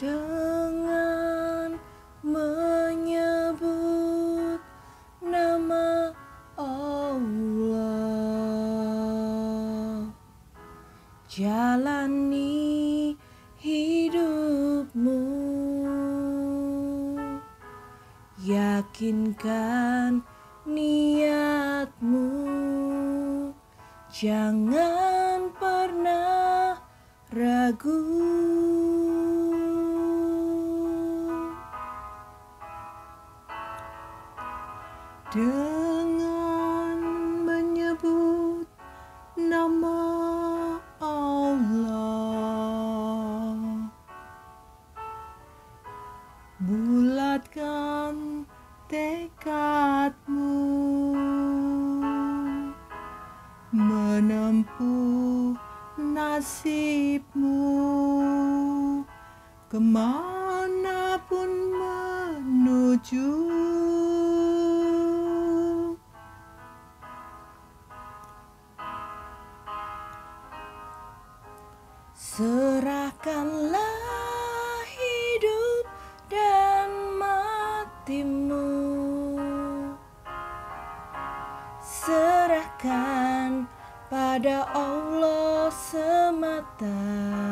Dengan menyebut nama Allah, jalani hidupmu, yakinkan niatmu, jangan pernah ragu. Dengan menyebut nama Allah, bulatkan tekadmu, menempuh nasibmu, kemanapun menuju. Serahkanlah hidup dan matimu, serahkan pada Allah semata,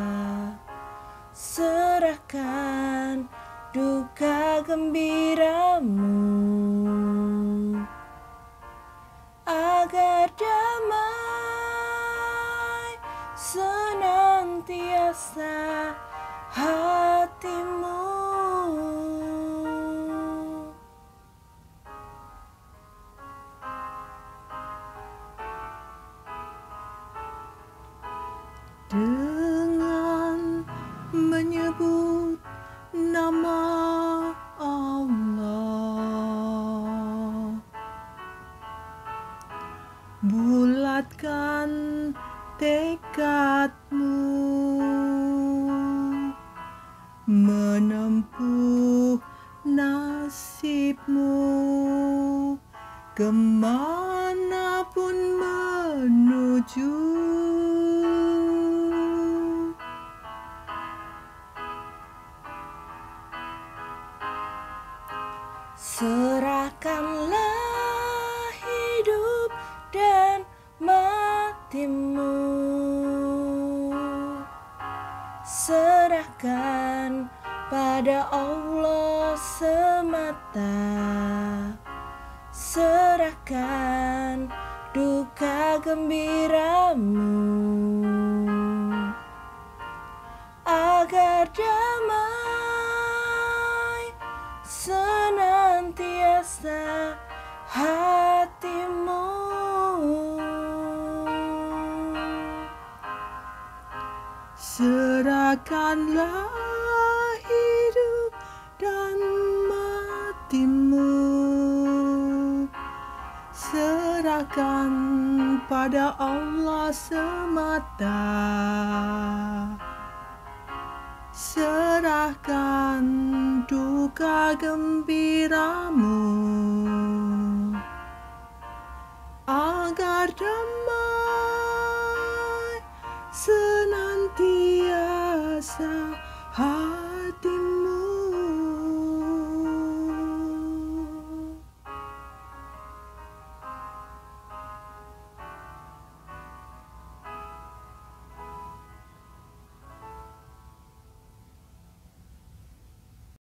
serahkan duka gembiramu, agar damai senantiasa hatimu. Dengan menyebut nama Allah, bulatkan tekadmu, menempuh nasibmu, kemanapun menuju. Serahkanlah hidup dan matimu, serahkan pada Allah semata, serahkan duka gembiramu, agar damai senantiasa hatimu. Serahkanlah hidup dan matimu, serahkan pada Allah semata, serahkan duka gembiramu, agar damai senantiasa